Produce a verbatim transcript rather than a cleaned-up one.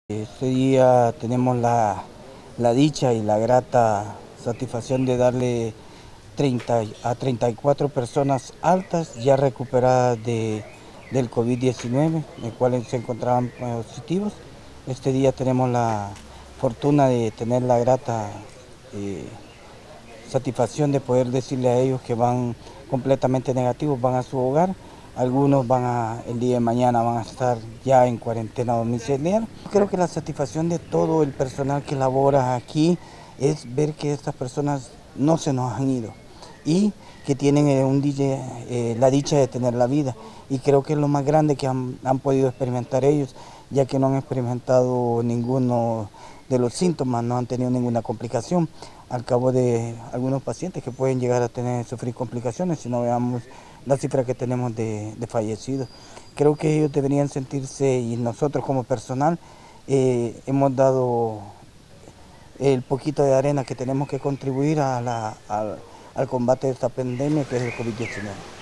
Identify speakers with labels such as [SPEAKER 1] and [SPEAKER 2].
[SPEAKER 1] Este día tenemos la, la dicha y la grata satisfacción de darle treinta a treinta y cuatro personas altas ya recuperadas de, del COVID diecinueve, en cuales se encontraban positivos. Este día tenemos la fortuna de tener la grata eh, satisfacción de poder decirle a ellos que van completamente negativos, van a su hogar. Algunos van a, el día de mañana van a estar ya en cuarentena domiciliaria. Creo que la satisfacción de todo el personal que labora aquí es ver que estas personas no se nos han ido y que tienen eh, un D J, eh, la dicha de tener la vida. Y creo que es lo más grande que han, han podido experimentar ellos, ya que no han experimentado ninguno de los síntomas, no han tenido ninguna complicación. Al cabo de algunos pacientes que pueden llegar a tener, sufrir complicaciones, si no veamos la cifra que tenemos de, de fallecidos. Creo que ellos deberían sentirse, y nosotros como personal eh, hemos dado el poquito de arena que tenemos que contribuir a la, a, al combate de esta pandemia que es el COVID diecinueve.